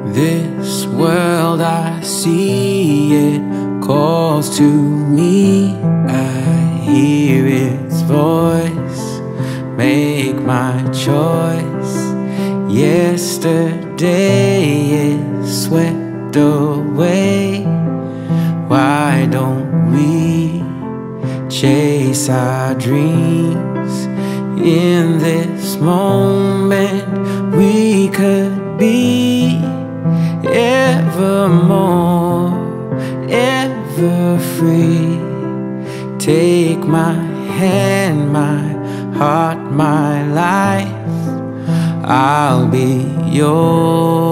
This world I see, it calls to me. I hear its voice, make my choice. Yesterday is swept away. Why don't we chase our dreams? In this moment we could be evermore, ever free. Take my hand, my heart, my life, I'll be yours.